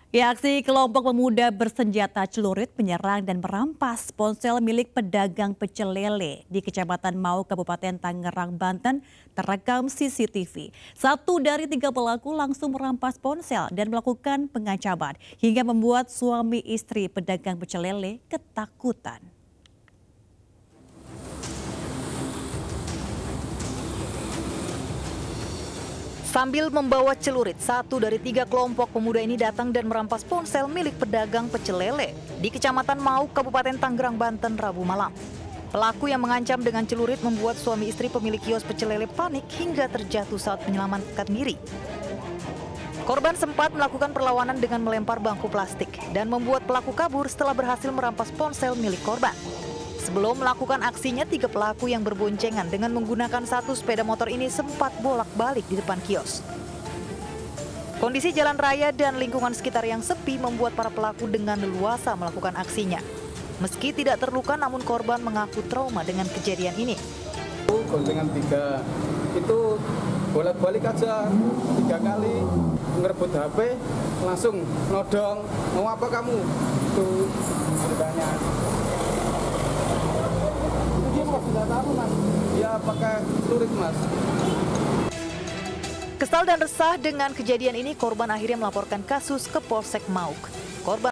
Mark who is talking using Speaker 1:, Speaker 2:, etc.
Speaker 1: Ya, aksi kelompok pemuda bersenjata celurit menyerang dan merampas ponsel milik pedagang pecel lele di Kecamatan Mau, Kabupaten Tangerang, Banten terekam CCTV. Satu dari tiga pelaku langsung merampas ponsel dan melakukan pengancaman hingga membuat suami istri pedagang pecel lele ketakutan.
Speaker 2: Sambil membawa celurit, satu dari tiga kelompok pemuda ini datang dan merampas ponsel milik pedagang pecel lele di Kecamatan Mau, Kabupaten Tangerang, Banten, Rabu malam. Pelaku yang mengancam dengan celurit membuat suami istri pemilik kios pecel lele panik hingga terjatuh saat menyelamatkan diri. Korban sempat melakukan perlawanan dengan melempar bangku plastik dan membuat pelaku kabur setelah berhasil merampas ponsel milik korban. Sebelum melakukan aksinya, tiga pelaku yang berboncengan dengan menggunakan satu sepeda motor ini sempat bolak-balik di depan kios. Kondisi jalan raya dan lingkungan sekitar yang sepi membuat para pelaku dengan leluasa melakukan aksinya. Meski tidak terluka, namun korban mengaku trauma dengan kejadian ini.
Speaker 3: Goncengan tiga, itu bolak-balik aja 3 kali, ngerebut HP, langsung nodong, mau apa kamu? Itu ceritanya. Ya pakai celurit, Mas.
Speaker 2: Kesal dan resah dengan kejadian ini, korban akhirnya melaporkan kasus ke Polsek Mauk. Korban